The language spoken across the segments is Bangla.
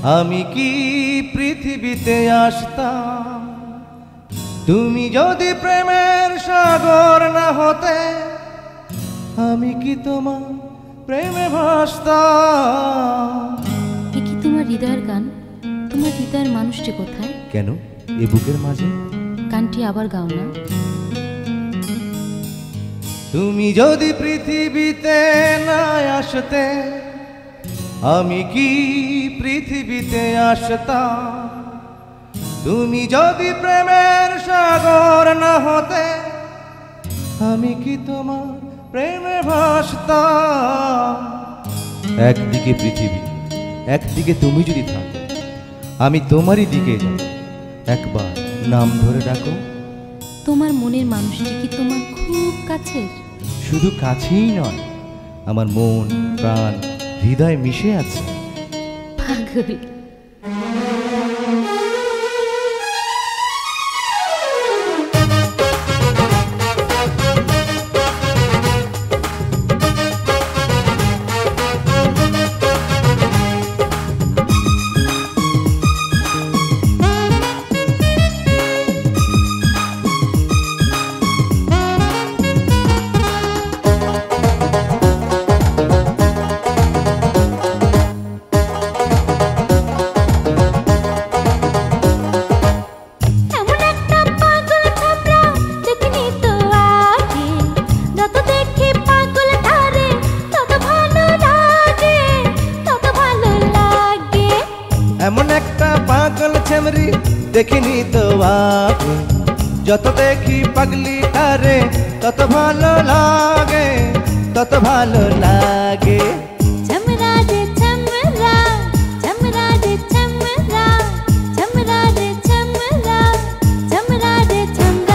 আমি কি পৃথিবীতে আসতাম তুমি যদি প্রেমের সাগর না হতে, আমি কি তোমার প্রেমে ভাসতাম। এ কি তোমার হৃদয়ের গান? তোমার হৃদয়ের মানুষটি কোথায়? কেন এ বুকের মাঝে? গানটি আবার গাও না। তুমি যদি পৃথিবীতে না আসতে, আমি কি পৃথিবীতে আসতাম। তুমি যদি প্রেমের সাগর না হতে, আমি কি তোমার প্রেমে ভাসতাম। একদিকে পৃথিবী, একদিকে তুমি যদি থাকো, আমি তোমারই দিকে যাব। একবার নাম ধরে ডাকো। তোমার মনের মানুষটি কি তোমার খুব কাছের? শুধু কাছেই নয়, আমার মন প্রাণ হৃদয় মিশে আছে। পাগল। এমন একটা পাগল ছেমরি দেখিনি তো আগে, যত দেখি পাগলি তারে তত ভালো লাগে, তত ভালো লাগে। ঝমরা রে ঝমরা, ঝমরা রে ঝমরা, ঝমরা রে ঝমরা, ঝমরা রে ঝমরা।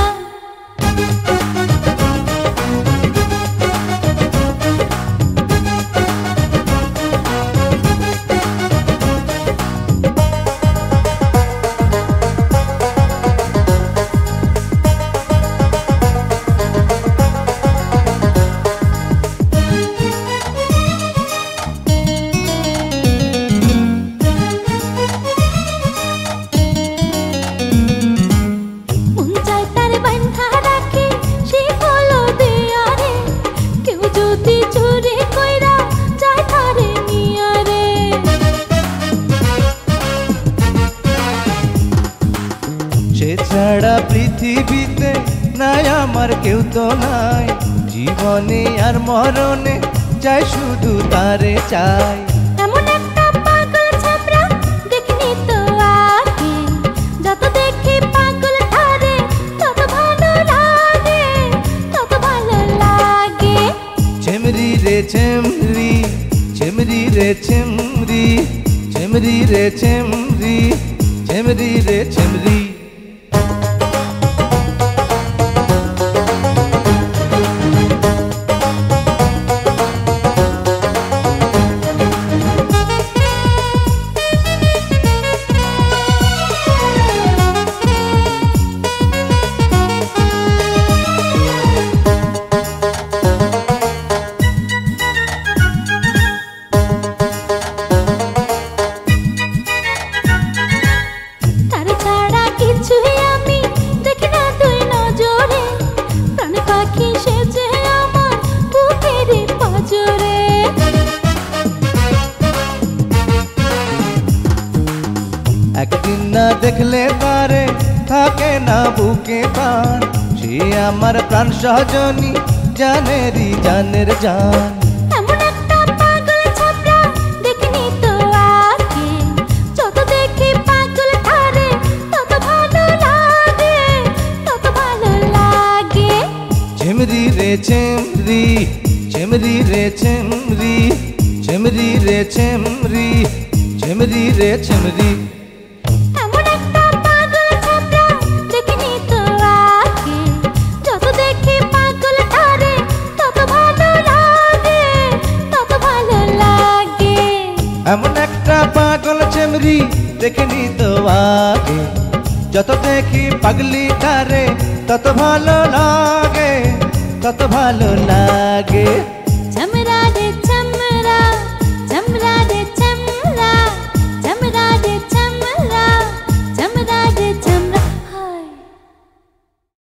সে ছাড়া পৃথিবীতে নাই আমার কেউ তো নাই, জীবনে আর মরণে চাই শুধু তারে চাই। এমন একটা পাগল ছাপরা দেখিনি তো আগে, যত দেখি পাগল তারে তত ভালো লাগে, তত ভালো লাগে। ছেমরি রে ছেমরি, ছেমরি রে ছেমরি, ছেমরি রে ছেমরি, ছেমরি রে ছেমরি। একদিন না দেখলে তারে থাকে না বুকে প্রাণ, সে আমার প্রাণ সজনী জানেরই জানের জান। এমন একটা পাগল ছাপরা দেখিনি তো আগে, যত দেখি পাগল তারে তত ভালো লাগে, তত ভালো লাগে। ছেমরি রে ছেমরি, ছেমরি রে ছেমরি, ছেমরি রে ছেমরি, ছেমরি রে ছেমরি। এমন একটা পাগল ছেমরি দেখিনি তো আগে, যত দেখি পাগলি তারে তত ভালো লাগে, তত ভালো লাগে।